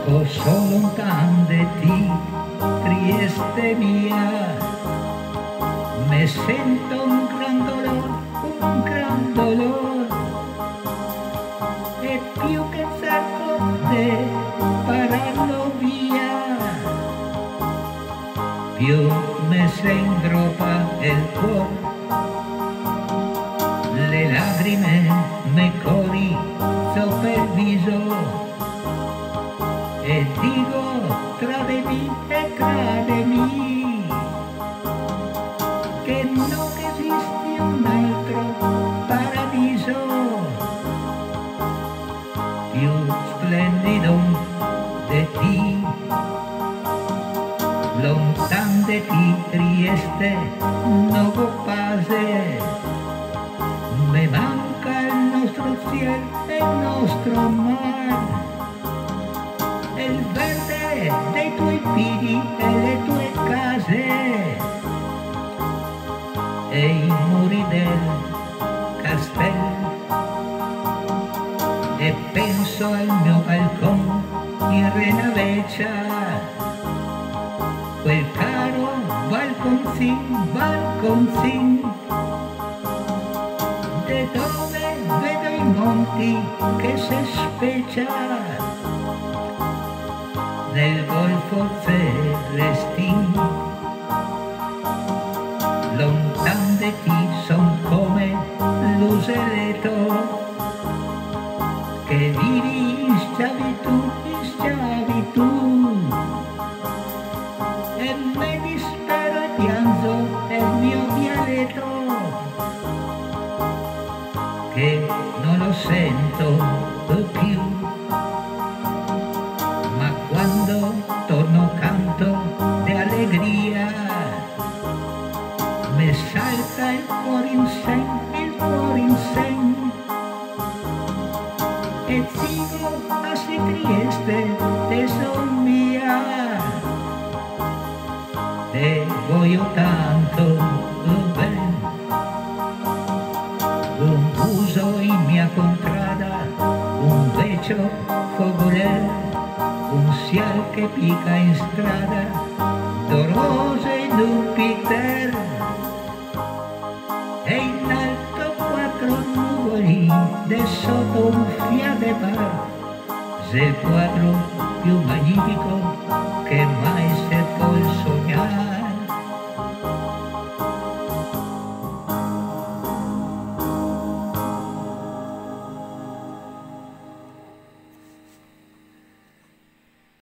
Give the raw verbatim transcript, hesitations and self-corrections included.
Così lontan de ti, Trieste mia, me sento un gran dolor, un gran dolor, e più che cerco de pararlo via, più me se ingroppa el cuore, le lagrime me corri sopra il viso, e dico tra di me e tra di me che non esiste un altro paradiso più splendido di ti, lontan de ti Trieste no go pase, me manca il nostro cielo, il nostro mar, il verde dei tuoi figli e le tue case e i muri del castello, e penso al mio balcone in Renavecia, quel caro balconcin, balconcin, de dove vedo i monti che si speccia nel golfo celestin, lontan de ti son come l'useletto che vivi in schiavitù, in schiavitù, e me dispero e piango il mio dialetto che non lo sento più. Quando torno canto de allegria, me salta il cuore in sen, il cuore in sen, e dico así Trieste, te son mia, te voglio tanto ben, un uso in mia contrada, un vecchio fogoler, un ciel che pica in strada, due rose in un piter, e in alto quattro nuvoli, de sotto un fiade bar, se il quadro più magnifico che mai